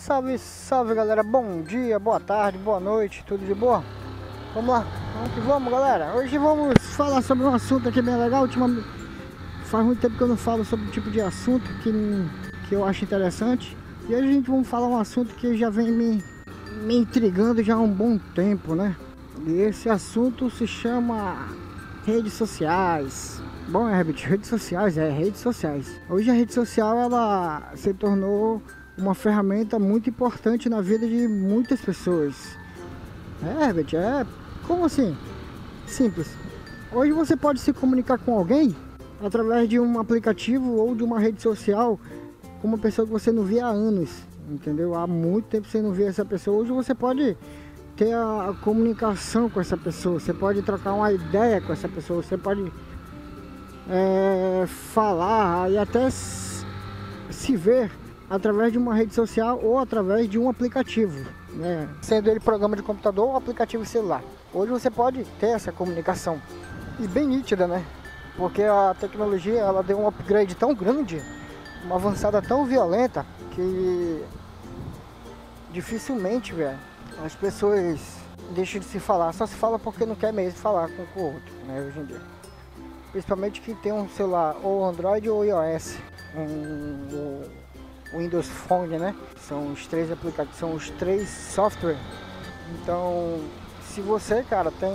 Salve, salve galera, bom dia, boa tarde, boa noite, tudo de boa? Vamos lá, vamos que vamos galera. Hoje vamos falar sobre um assunto aqui bem legal. Faz muito tempo que eu não falo sobre um tipo de assunto que eu acho interessante. E hoje a gente vai falar um assunto que já vem me intrigando já há um bom tempo, né? E esse assunto se chama redes sociais. Bom, Herbert, redes sociais, redes sociais. Hoje a rede social, ela se tornou uma ferramenta muito importante na vida de muitas pessoas. Herbert, como assim? Simples. Hoje você pode se comunicar com alguém através de um aplicativo ou de uma rede social com uma pessoa que você não via há anos, entendeu? Há muito tempo você não via essa pessoa. Hoje você pode ter a comunicação com essa pessoa, você pode trocar uma ideia com essa pessoa, você pode falar e até se ver através de uma rede social ou através de um aplicativo, né? Sendo ele programa de computador ou aplicativo celular. Hoje você pode ter essa comunicação e bem nítida, né? Porque a tecnologia, ela deu um upgrade tão grande, uma avançada tão violenta, que dificilmente, velho, as pessoas deixam de se falar. Só se fala porque não quer mesmo falar com o outro, né, hoje em dia. Principalmente quem tem um celular ou Android ou iOS, o Windows Phone, né? São os três aplicativos, são os três softwares. Então, se você, cara, tem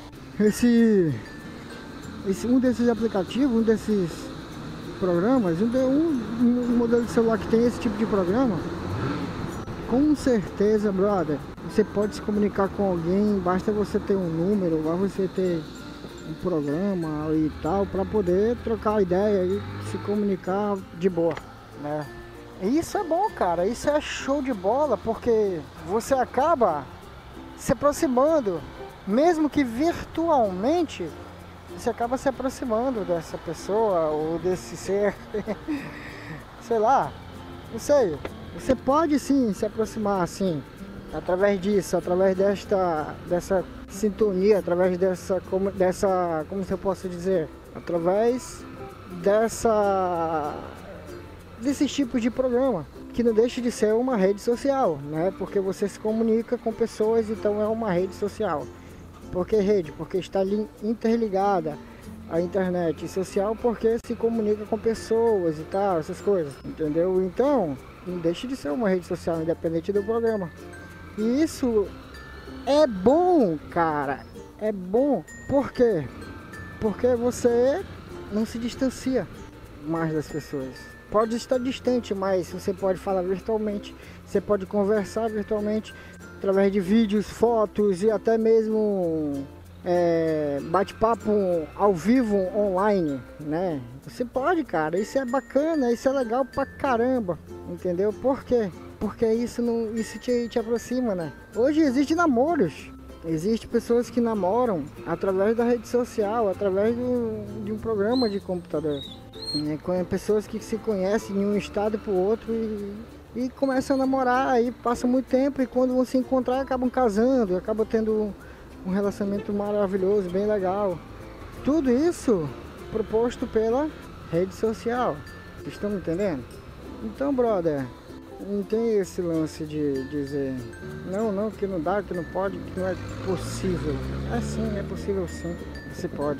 um desses aplicativos, um desses programas, um modelo de celular que tem esse tipo de programa, com certeza, brother, você pode se comunicar com alguém. Basta você ter um número, basta você ter um programa e tal, para poder trocar ideia e se comunicar de boa, né? E isso é bom, cara, isso é show de bola, porque você acaba se aproximando, mesmo que virtualmente, você acaba se aproximando dessa pessoa ou desse ser, sei lá, não sei. Você pode sim se aproximar assim, através disso, através dessa sintonia, através dessa, como se eu posso dizer, através desses tipos de programa, que não deixa de ser uma rede social, né? Porque você se comunica com pessoas, então é uma rede social. Por que rede? Porque está interligada à internet. Social porque se comunica com pessoas e tal, essas coisas, entendeu? Então, não deixa de ser uma rede social, independente do programa. E isso é bom, cara. É bom. Por quê? Porque você não se distancia mais das pessoas. Pode estar distante, mas você pode falar virtualmente, você pode conversar virtualmente, através de vídeos, fotos e até mesmo bate-papo ao vivo online, né? Você pode, cara, isso é bacana, isso é legal pra caramba, entendeu? Por quê? Porque isso te aproxima, né? Hoje existem namoros, existem pessoas que namoram através da rede social, através de um programa de computador. Com pessoas que se conhecem de um estado para o outro e começam a namorar, aí passa muito tempo e quando vão se encontrar acabam casando, acabam tendo um relacionamento maravilhoso, bem legal. Tudo isso proposto pela rede social. Vocês estão me entendendo? Então, brother, não tem esse lance de dizer não, que não dá, que não pode, que não é possível. É sim, é possível sim, você pode.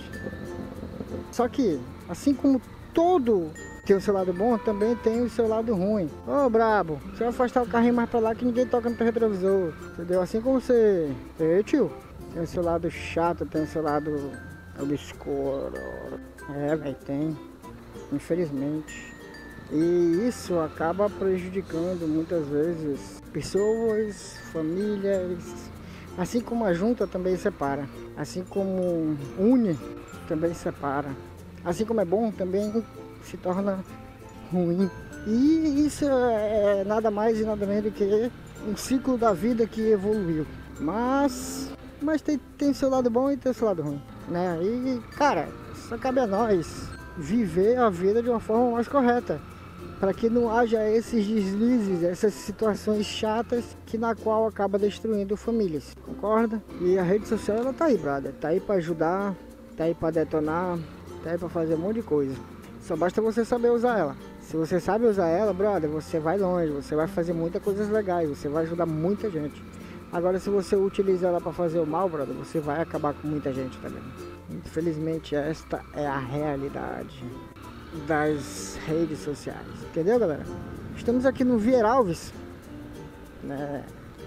Só que, assim como todo tem o seu lado bom, também tem o seu lado ruim. Ô, brabo, você vai afastar o carrinho mais pra lá que ninguém toca no teu retrovisor, entendeu? Assim como você... tio, tem o seu lado chato, tem o seu lado obscuro. Velho, tem. Infelizmente. E isso acaba prejudicando muitas vezes pessoas, famílias. Assim como a junta também separa. Assim como une, também separa. Assim como é bom, também se torna ruim. E isso é nada mais e nada menos do que um ciclo da vida que evoluiu. Mas tem seu lado bom e tem seu lado ruim, né? E, cara, só cabe a nós viver a vida de uma forma mais correta, para que não haja esses deslizes, essas situações chatas na qual acaba destruindo famílias, concorda? E a rede social, ela tá aí, brother, tá aí para ajudar, tá aí para detonar, tá aí para fazer um monte de coisa. Só basta você saber usar ela. Se você sabe usar ela, brother, você vai longe, você vai fazer muitas coisas legais, você vai ajudar muita gente. Agora, se você utiliza ela para fazer o mal, brother, você vai acabar com muita gente também. Infelizmente, esta é a realidade das redes sociais. Entendeu, galera? Estamos aqui no Vieira Alves, né?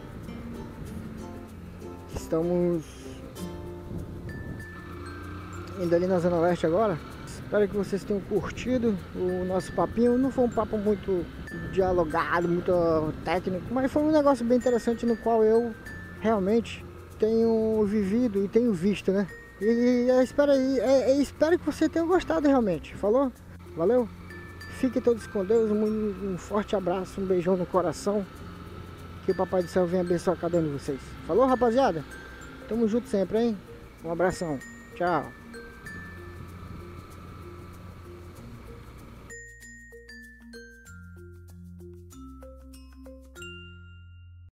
Estamos indo ali na Zona Leste agora. Espero que vocês tenham curtido o nosso papinho. Não foi um papo muito dialogado, muito técnico, mas foi um negócio bem interessante no qual eu realmente tenho vivido e tenho visto, né? E espero que você tenha gostado realmente. Falou? Valeu? Fiquem todos com Deus. Um forte abraço, um beijão no coração. Que o Papai do Céu venha abençoar cada um de vocês. Falou, rapaziada? Tamo junto sempre, hein? Um abração. Tchau.